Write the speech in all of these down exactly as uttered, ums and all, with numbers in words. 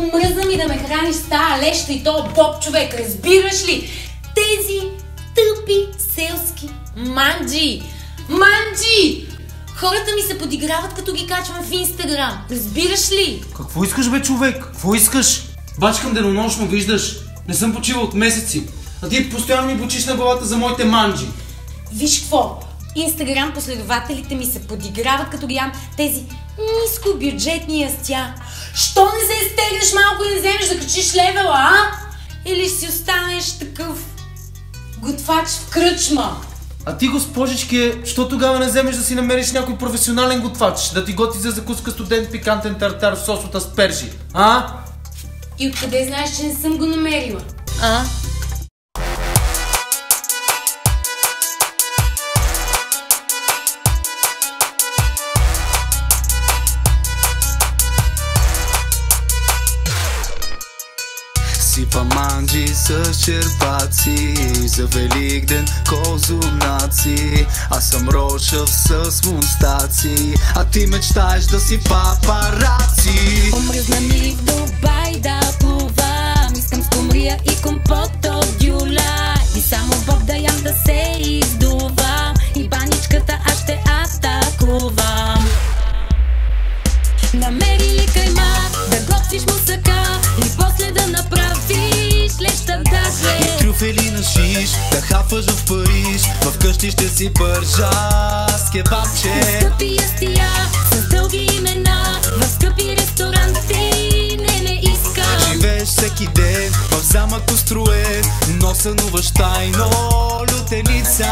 Омръзна ми да ме храниш с тая леща и то боб, човек, разбираш ли? Тези тъпи селски манджи. Манджи! Хората ми се подиграват, като ги качвам в Инстаграм. Разбираш ли? Какво искаш, бе, човек? Какво искаш? Бачкам денонощно, виждаш. Не съм почивал от месеци. А ти постоянно ми бучиш на главата за моите манджи. Виж какво? Инстаграм последователите ми се подиграват, като ги ям тези нискобюджетни ястия. Що не се изтеглиш малко и не вземеш да качиш левела, а? Или ще си останеш такъв готвач в кръчма? А ти, госпожички, що тогава не вземеш да си намериш някой професионален готвач, да ти готи за закуска студент пикантен тартар в сос от аспержи, а? И откъде знаеш, че не съм го намерила, а? Сипа манджи с черпаци, за Великден козунаци. Аз съм рошав с мустаци, а ти мечтаеш да си папараци. Омръзна ми в Дубай да плувам, искам скумрия и компот от дюля. И само боб да ям, да се издувам, и баничката аз ще атакувам. Намери ли кайма, да готвиш мусака, и после да направиш леща даже. И трюфели на шиш, да хапваш в Париж, в къщи ще си пържа с кебабче. Скъпи ястия, с дълги имена, в скъпи ресторанти не, не искам. Живееш всеки ден в замък устроен, но сънуваш тайно лютеница.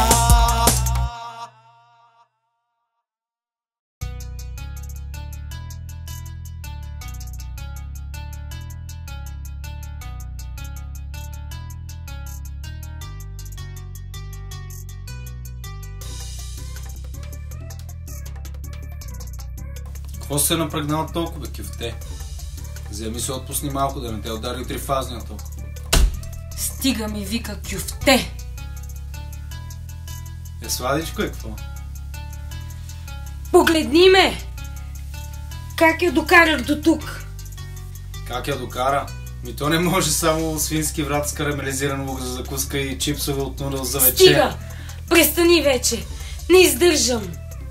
Какво се е напрегнал толкова, бе, кюфте? Вземи се отпусни малко, да не те удари трифазния ток. Стига ми вика кюфте. Е, сладичко е, какво? Погледни ме! Как я докарах до тук? Как я докара? Ми то не може само свински врат с карамелизиран лук за закуска и чипсове от нудъл за вечер. Стига! Престани вече! Не издържам!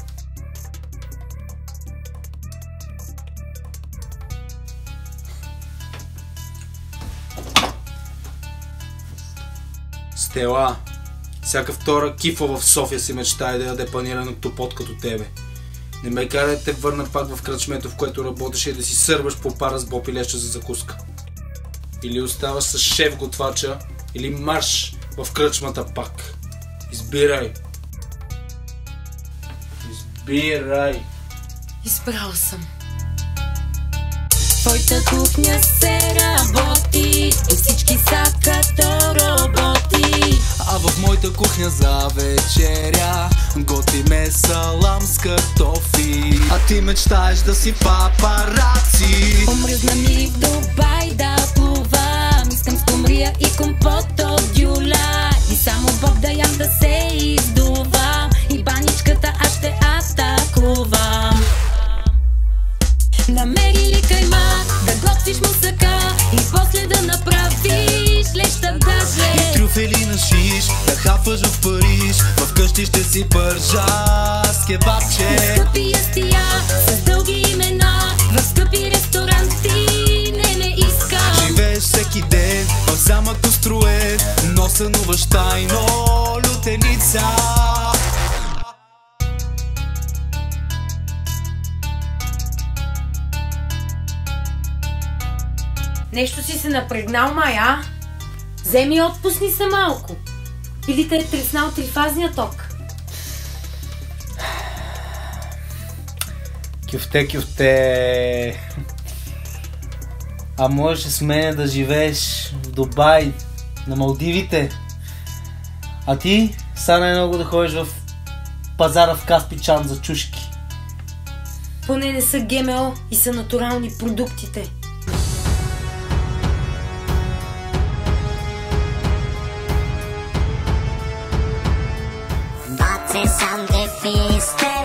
Стела, всяка втора кифа в София си мечтае да яде паниран октопод като тебе. Не ме карай да те върна пак в кръчмето, в което работеше, и да си сърбаш по пара с боб и леща за закуска. Или оставаш с шеф готвача, или марш в кръчмата пак. Избирай. Избирай. Избрал съм. Твоята кухня се работи и всички са като роботи. А в моята кухня за вечеря готиме салам с картофи. А ти мечтаеш да си папараци. Омръзна ми в Дубай да плувам, искам скумрия и компот от дюля. И само боб да ям, да се издувам, и баничката аз ще атакувам. Намери ли кайма, да готвиш мусака, и после да направиш леща даже. И трюфели на шиш, да хапваш в Париж, в къщи ще си пържа с кебабче. Скъпи ястия, с дълги имена, в скъпи ресторанти не, не искам. Живееш всеки ден в замък устроен, но сънуваш тайно лютеница. Нещо си се напрегнал, май, а? Вземи отпусни се малко. Или те е треснал трифазния ток. Кюфте, кюфте. А можеш с мен да живееш в Дубай, на Малдивите. А ти стана много да ходиш в пазара в Каспичан за чушки. Поне не са ГМО и са натурални продуктите. Batte Sante Fiste